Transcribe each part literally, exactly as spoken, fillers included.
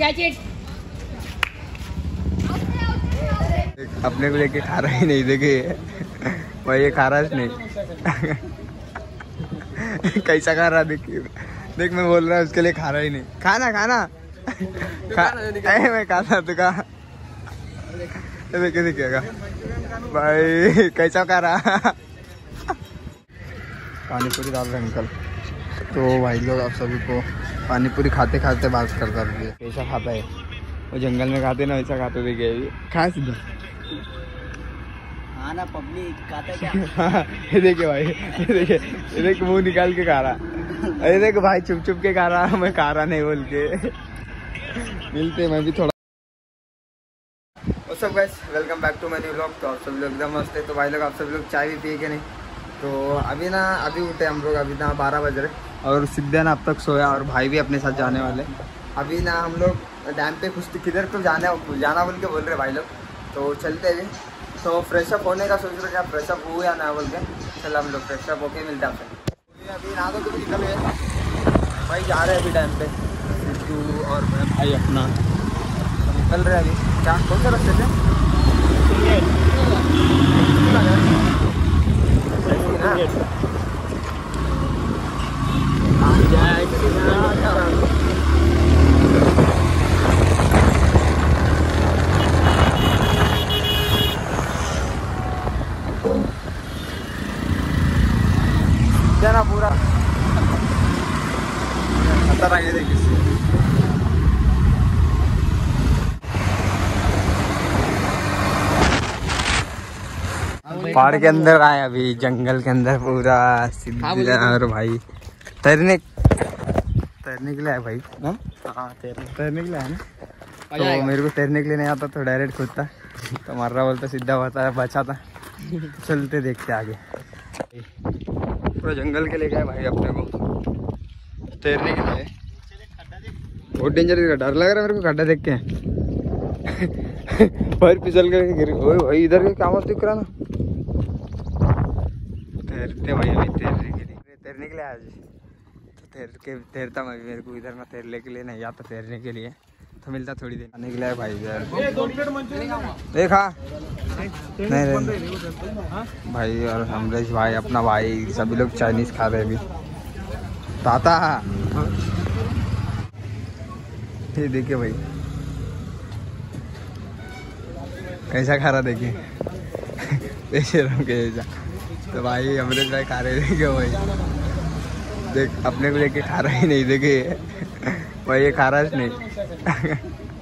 क्या चीज अपने को लेके खा रहा ही नहीं, देखे भाई ये खा रहा है नहीं कैसा खा रहा देखिए, देख मैं बोल रहा हूँ उसके लिए खा रहा ही नहीं। खाना खाना खा, मैं खाता तू का देखे दिखेगा भाई कैसा खा रहा पानी पूरी डाल रहे अंकल। तो भाई लोग आप सभी को पानी पूरी खाते खाते बात करता रहिए, कैसा खाता है वो जंगल में खाते ना वैसा खाते देखिए। खा सीधा हाँ ना पब्लिक खाता क्या ये देखिए भाई, ये देखिए ये देख मुंह निकाल के खा रहा। अरे देख भाई चुप चुप के खा रहा, मैं खा रहा नहीं बोल के। मिलते मैं भी थोड़ा और सब guys, welcome back to my new vlog. तो आप सभी लोग एकदम मस्त है। तो भाई लोग आप सभी लोग चाय भी पिए कि नहीं? तो अभी ना अभी उठे हम लोग, अभी ना बारह बज रहे और सिद्धा ना अब तक सोया और भाई भी अपने साथ जाने वाले। अभी ना हम लोग डैम पे कुछ किधर तो जाना जाना बोल के बोल रहे भाई लोग, तो चलते हैं। तो फ्रेशअप होने का सोच रहे क्या फ्रेशअप हो या ना बोल के, चल हम लोग फ्रेशअप होके मिलते हैं आपसे। अभी ना तो निकल गए भाई, जा रहे हैं अभी डैम पे सिद्धू और मैं भाई अपना निकल रहे हैं अभी। क्या कौन सा रास्ते से ना पूरा खतरा ये देखिए। पहाड़ के अंदर आए अभी, जंगल के अंदर पूरा सीधा। और भाई तैरने तैरने के लिए आए भाई ना, हाँ तैरने तैरने के लिए आए ना। तो मेरे को तैरने के लिए नहीं आता तो डायरेक्ट खुदता तो मार रहा बोलता सीधा होता है बचा था। चलते देखते आगे, पूरा जंगल के लिए गए भाई अपने को तैरने के लिए। बहुत डेंजर, डर लग रहा है मेरे को खड्डा देख के। पैर फिसल करके गिर गए भाई, इधर के क्या मत दिख रहा ना। तैरते भाई अभी तैरने के लिए तैरने के लिए आज तो तैर के तैरता मैं, मेरे को इधर ना तैरने के लिए नहीं आता, तैरने के लिए तो मिलता थोड़ी देर आने के लिए भाई इधर देखा नहीं रहे भाई। और अमरीश भाई अपना भाई सभी लोग चाइनीज खा रहे अभी। ताता ये देखिए भाई कैसा खा रहा देखिए बेशरम के जैसा। तो भाई अमरीश भाई खा रहे देखिए भाई, देख अपने को लेके खा रहा ही नहीं, देखे भाई ये खा रहा है नहीं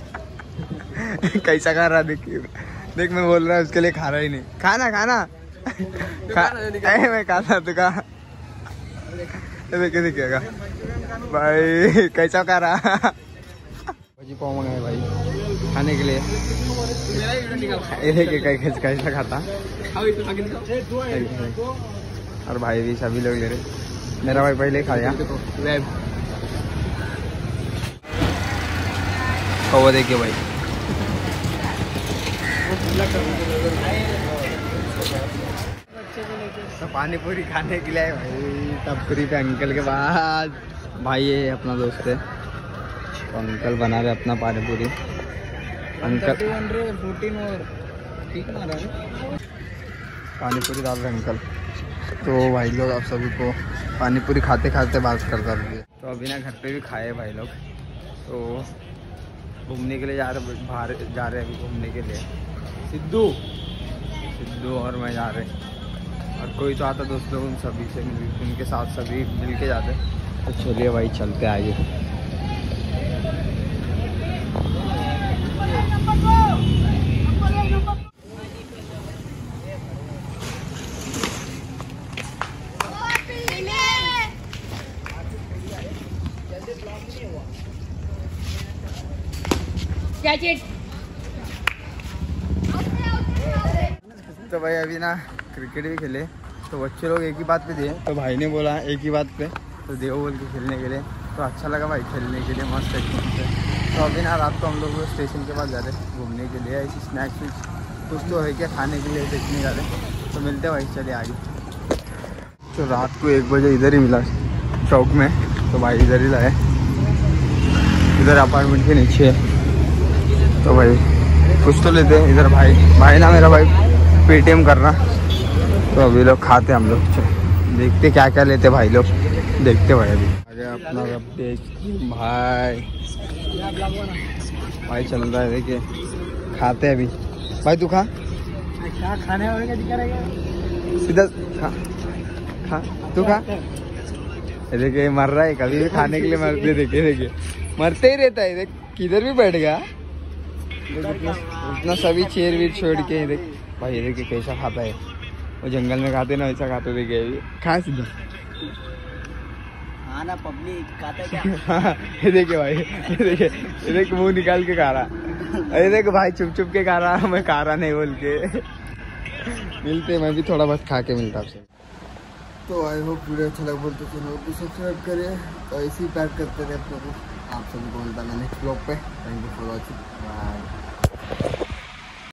कैसा खा रहा देखिए, देख मैं बोल रहा हूँ उसके लिए खा रहा ही नहीं। खाना खाना खा, मैं खाता तू का देखे दिखेगा भाई कैसा खा रहा। भाजी पाव मंगाए भाई खाने के लिए, कैसा कैसा खाता। और भाई भी सभी लोग ले रहे, मेरा भाई पहले खाया। वो देखिए भाई तो पानी पूरी खाने के लिए भाई टपरी पे अंकल के बाद। भाई ये अपना दोस्त है तो अंकल बना रहे अपना पानी पूरी। अंकल पानी पूरी डाल रहे अंकल। तो भाई लोग आप सभी को पानी पूरी खाते खाते बात करता रहिए। तो अभी ना घर पे भी खाए भाई लोग, तो घूमने के लिए जा रहे बाहर जा रहे हैं अभी घूमने के लिए। सिद्धू सिद्धू और मैं जा रहे हैं और कोई तो आता दोस्त लोग, उन सभी से मिल उनके साथ सभी मिल के जाते। तो चलिए भाई चलते आगे। क्या चीज तो भाई अभी ना क्रिकेट भी खेले तो बच्चे लोग एक ही बात पे दिए, तो भाई ने बोला एक ही बात पे तो देव बोल के खेलने के लिए। तो अच्छा लगा भाई खेलने के लिए, मस्त एकदम से। तो अभी ना रात को हम लोग स्टेशन के पास जा रहे घूमने के लिए, ऐसी स्नैक्स कुछ तो है क्या खाने के लिए देखने जा रहे। तो मिलते भाई चले आगे। तो रात को एक बजे इधर ही मिला चौक में, तो भाई इधर ही लाए, इधर अपार्टमेंट के नीचे तो भाई कुछ तो लेते हैं इधर। भाई भाई ना मेरा भाई पेटीएम कर रहा, तो अभी लोग खाते हम लोग, देखते क्या क्या लेते भाई लोग, देखते भाई। अभी आगे अपना देख भाई भाई चल रहा है, देखिए खाते हैं अभी। भाई तू खा, क्या खाने वाले का दिखा रहेगा, सीधा खा खा तू खा। देखिए मर रहा है, कभी भी खाने के लिए मरते, देखे देखिए मरते ही रहता है। देख किधर भी बैठ गया, इतना सभी चेयर वीर छोड़ के। देख भाई देखिए कैसा खाता है, वो जंगल में खाते ना वैसा खाते। देखिए खा सीधा, हाँ ना पब्लिक खाता क्या। ये देखिए भाई, ये देखिए ये देख मुंह निकाल के खा रहा। अरे देख भाई चुप चुप के खा रहा, मैं खा रहा नहीं बोल के। मिलते मैं भी थोड़ा बहुत खा के मिलता आपसे। तो आई होप वीडियो अच्छा लगा, बोलते चलो तो सब्सक्राइब करिए। तो ऐसे ही पैक करते थे अपने को, आप सभी को मिलता है नेक्स्ट ब्लॉग पे। Thank you for watching, bye.